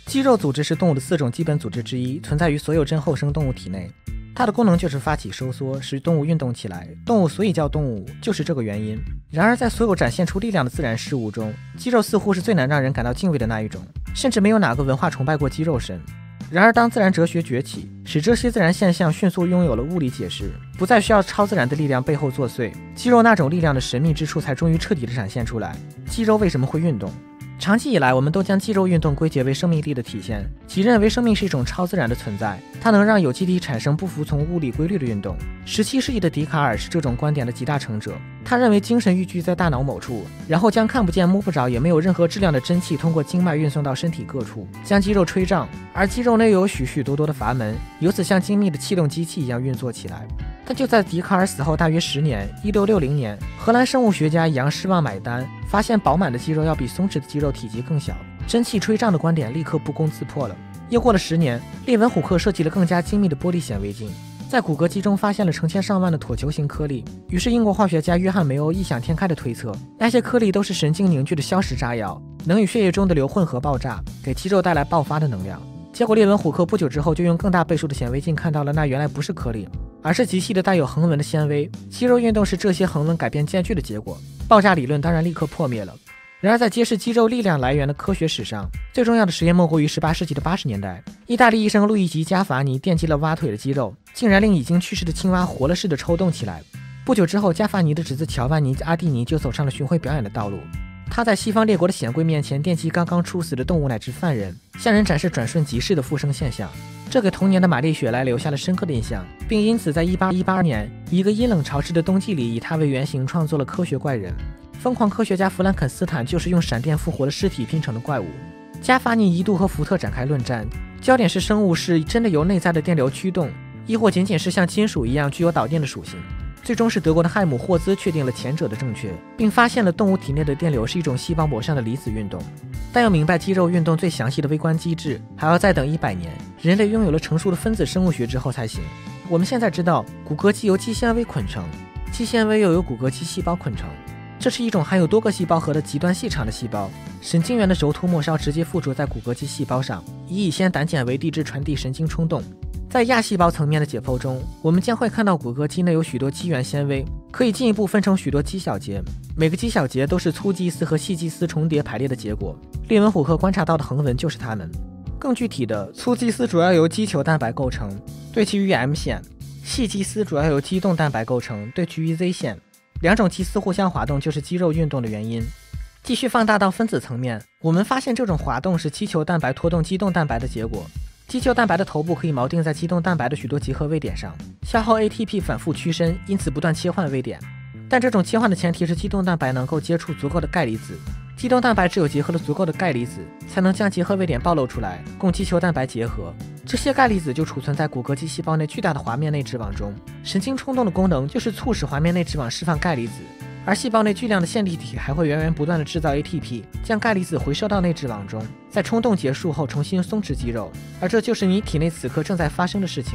肌肉组织是动物的4种基本组织之一，存在于所有真后生动物体内。它的功能就是发起收缩，使动物运动起来。动物所以叫动物，就是这个原因。然而，在所有展现出力量的自然事物中，肌肉似乎是最难让人感到敬畏的那一种，甚至没有哪个文化崇拜过肌肉神。然而，当自然哲学崛起，使这些自然现象迅速拥有了物理解释，不再需要超自然的力量背后作祟，肌肉那种力量的神秘之处才终于彻底地展现出来。肌肉为什么会运动？长期以来，我们都将肌肉运动归结为生命力的体现，即认为生命是一种超自然的存在，它能让有机体产生不服从物理规律的运动。17世纪的笛卡尔是这种观点的集大成者，他认为精神寓居在大脑某处，然后将看不见摸不着也没有任何质量的真气通过经脉运送到身体各处，将肌肉吹胀，而肌肉内有许许多多的阀门，由此像精密的气动机器一样运作起来。但就在笛卡尔死后大约10年，1660年，荷兰生物学家杨施旺买单，发现饱满的肌肉要比松弛的肌肉体积更小，真气吹胀的观点立刻不攻自破了。又过了10年，列文虎克设计了更加精密的玻璃显微镜，在骨骼肌中发现了成千上万的椭球形颗粒。于是英国化学家约翰梅欧异想天开地推测，那些颗粒都是神经凝聚的硝石炸药，能与血液中的硫混合爆炸，给肌肉带来爆发的能量。结果列文虎克不久之后就用更大倍数的显微镜看到了，那原来不是颗粒，而是极细的带有横纹的纤维。肌肉运动是这些横纹改变间距的结果，爆炸理论当然立刻破灭了。然而在揭示肌肉力量来源的科学史上，最重要的实验莫过于18世纪的80年代，意大利医生路易吉·加法尼电击了蛙腿的肌肉，竟然令已经去世的青蛙活了似的抽动起来。不久之后，加法尼的侄子乔万尼·阿蒂尼就走上了巡回表演的道路。他在西方列国的显贵面前电击刚刚处死的动物乃至犯人，向人展示转瞬即逝的复生现象。这给童年的玛丽雪莱留下了深刻的印象，并因此在1818年一个阴冷潮湿的冬季里，以他为原型创作了科学怪人。疯狂科学家弗兰肯斯坦就是用闪电复活的尸体拼成的怪物。加法尼一度和福特展开论战，焦点是生物是真的由内在的电流驱动，亦或仅仅是像金属一样具有导电的属性。最终是德国的汉姆霍兹确定了前者的正确，并发现了动物体内的电流是一种细胞膜上的离子运动。但要明白肌肉运动最详细的微观机制，还要再等100年，人类拥有了成熟的分子生物学之后才行。我们现在知道，骨骼肌由肌纤维捆成，肌纤维又由骨骼肌细胞捆成，这是一种含有多个细胞核的极端细长的细胞。神经元的轴突末梢直接附着在骨骼肌细胞上，以乙酰胆碱为地质传递神经冲动。在亚细胞层面的解剖中，我们将会看到骨骼肌内有许多肌原纤维，可以进一步分成许多肌小节，每个肌小节都是粗肌丝和细肌丝重叠排列的结果。列文虎克观察到的横纹就是它们。更具体的，粗肌丝主要由肌球蛋白构成，对齐于 M 线；细肌丝主要由肌动蛋白构成，对齐于 Z 线。两种肌丝互相滑动就是肌肉运动的原因。继续放大到分子层面，我们发现这种滑动是肌球蛋白拖动肌动蛋白的结果。肌球蛋白的头部可以锚定在肌动蛋白的许多集合位点上，消耗 ATP 反复屈伸，因此不断切换位点。但这种切换的前提是肌动蛋白能够接触足够的钙离子。肌动蛋白只有结合了足够的钙离子，才能将结合位点暴露出来，供肌球蛋白结合。这些钙离子就储存在骨骼肌细胞内巨大的滑面内质网中。神经冲动的功能就是促使滑面内质网释放钙离子，而细胞内巨量的线粒体还会源源不断地制造 ATP， 将钙离子回收到内质网中，在冲动结束后重新松弛肌肉，而这就是你体内此刻正在发生的事情。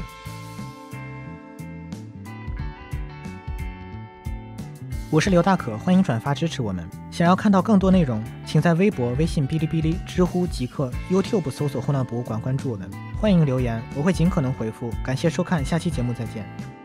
我是刘大可，欢迎转发支持我们。想要看到更多内容，请在微博、微信、哔哩哔哩、知乎、极客、YouTube 搜索“后浪博物馆”，关注我们。欢迎留言，我会尽可能回复。感谢收看，下期节目再见。